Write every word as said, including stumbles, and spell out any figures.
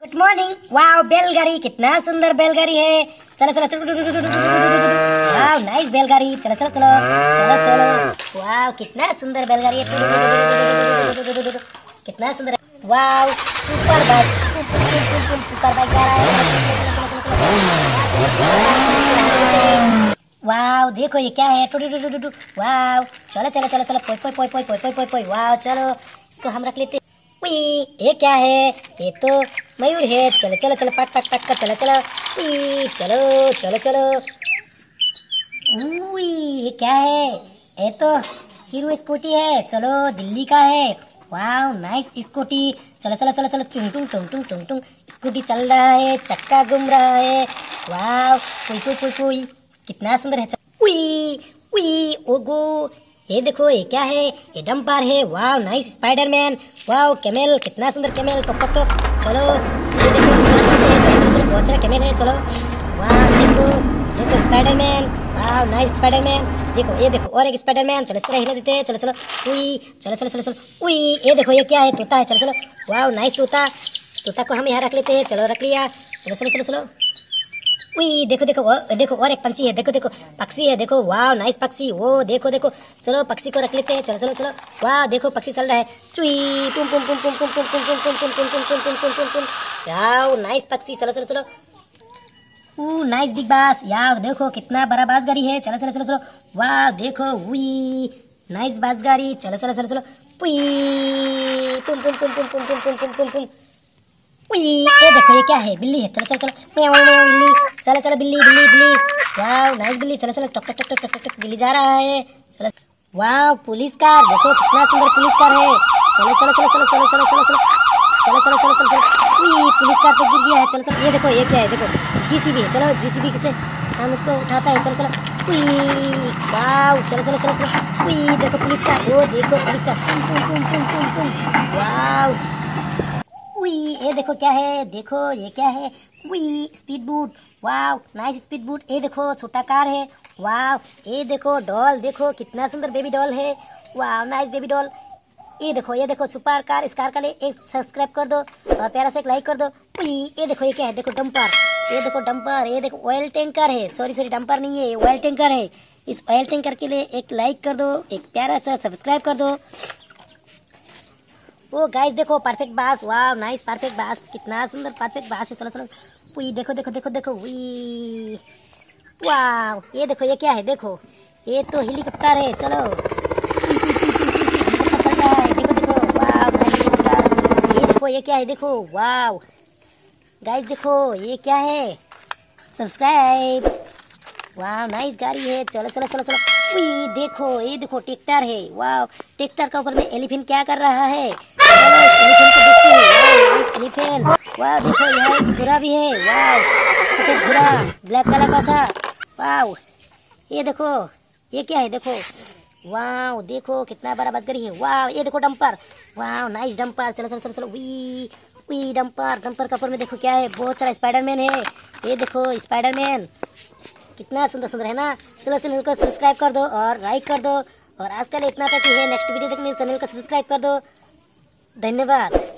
Good morning. Wow, बैलगाड़ी, कितना सुंदर बैलगाड़ी है। चलो चलो चलो, वाओ नाइस बैलगाड़ी। चलो चलो चलो चलो चलो। वाओ कितना सुंदर बैलगाड़ी है, कितना सुंदर है। Wow super bike, super bike जा रहा है। वाओ देखो ये क्या है। वाओ चलो चलो चलो चलो, पोई पोई पोई पोई पोई पोई पोई। वाओ चलो इसको हम रख लेते। ये क्या है? ये तो मयूर है। चलो चलो चलो, पक पक पक चलो चलो चलो चलो चलो। उई, ये क्या है? ये तो हीरो स्कूटी है। चलो दिल्ली का है। Wow nice scooty. चलो चलो चलो चलो, टुंग टुंग टुंग टुंग टुंग टुंग। स्कूटी चल रहा है, चक्का घूम रहा है। वाओ पुई पुई पुई पुई, कितना सुंदर है। उई उई ओगो, ये देखो ये क्या है? ये डंपर है। Wow nice Spiderman. Wow camel, कितना सुंदर कैमेल। टक टक टक। चलो ये देखो, चलो चलो चलो, बहुत सारे कैमेल है। चलो वाओ देखो देखो स्पाइडरमैन। Wow nice Spiderman. देखो ये देखो और एक स्पाइडरमैन। चलो इसको हिला देते हैं। चलो चलो उई, चलो चलो चलो चलो उई। ये देखो ये क्या है? तोता है। चलो चलो, वाओ नाइस तोता। तोता को हम यहाँ रख लेते हैं। चलो रख लिया। चलो चलो चलो चलो उई, देखो देखो और देखो और एक पंछी है। देखो देखो पक्षी है। देखो वाह नाइस पक्षी। वो देखो देखो, चलो पक्षी को रख लेते हैं। चलो चलो चलो, वाह देखो पक्षी चल रहा है। चुई पुम पुम पुम पुम पुम पुम पुम पुम पुम पुम पुम पुम पुम पुम पुम पुम पुम। वाह नाइस पक्षी। चलो चलो चलो, ऊ नाइस बिग बास। यार देखो कितना बड़ा बास गाड़ी है। चलो चलो चलो चलो, वाह देखो उई नाइस बास गाड़ी। चलो चलो चलो चलो पुई पुम पुम पुम पुम पुम पुम पुम पुम पुम पुम। उई, ये देखो ये क्या है? बिल्ली है। चलो चलो चलो, म्याऊ म्याऊ बिल्ली। चलो चलो बिल्ली बिल्ली बिल्ली। वाह नाइस बिल्ली। चलो चलो, टक टक टक टक टक टक, बिल्ली जा रहा है। चलो वाह पुलिस कार, देखो कितना सुंदर पुलिस कार है। चलो चलो चलो चलो चलो चलो चलो चलो चलो चलो चलो चलो चलो। उई पुलिस कार तो गिर गया है। चलो चलो, ये देखो ये क्या है? देखो जीसीबी है। चलो जीसीबी से हम उसको उठाता है। चलो चलो उई, वाह चलो चलो चलो चलो। उई देखो पुलिस कार, वो देखो पुलिस कार। पुम पुम पुम पुम पुम पुम। वाह उई, ये देखो क्या है? देखो ये क्या है? उई speed boat. Wow nice speed boat. ये देखो छोटा कार है। वाव ये देखो डॉल, देखो कितना सुंदर बेबी डॉल है। Wow nice baby doll. ये देखो ये देखो सुपर कार। इस कार का लिए एक सब्सक्राइब कर दो और प्यारा से एक लाइक कर दो। उई, ये देखो ये क्या है? देखो डंपर। ये देखो डंपर। ये देखो ऑयल टैंकर है। सॉरी सॉरी, डंपर नहीं है, ऑयल टैंकर है। इस ऑयल टैंकर के लिए एक लाइक कर दो, एक प्यारा सा सब्सक्राइब कर दो। ओ गाइस देखो परफेक्ट बास। वाह नाइस परफेक्ट बास, कितना सुंदर परफेक्ट बास है। चलो चलो उई देखो देखो देखो देखो उई। वाह ये देखो ये क्या है? देखो ये तो हेलीकॉप्टर है। चलो चल रहा है। देखो देखो वाह नाइस हेलीकॉप्टर। ये देखो ये क्या है? देखो वाह गाइस देखो ये क्या है? सब्सक्राइब। वाह नाइस गाड़ी है। चलो चलो चलो चलो उई देखो ये देखो ट्रैक्टर है। वाह ट्रैक्टर के ऊपर में एलिफेंट क्या कर रहा है? चलो इस एलिफेंट को देखते हैं। वाह नाइस एलिफेंट। वाह देखो यहाँ एक घोड़ा भी है। वाह सफेद घोड़ा, ब्लैक कलर का सा। वाह ये देखो ये क्या है? देखो वाह देखो कितना बड़ा बस गाड़ी है। वाह ये देखो डंपर। वाह नाइस डंपर। चलो चलो चलो चलो उई उई डंपर। डंपर के ऊपर में देखो क्या है? बहुत सारा स्पाइडरमैन है। ये देखो स्पाइडरमैन, कितना सुंदर सुंदर है ना। चलो चैनल को सब्सक्राइब कर दो और लाइक कर दो। और आज के लिए इतना तक ही है। नेक्स्ट वीडियो देखने चैनल को सब्सक्राइब कर दो। धन्यवाद।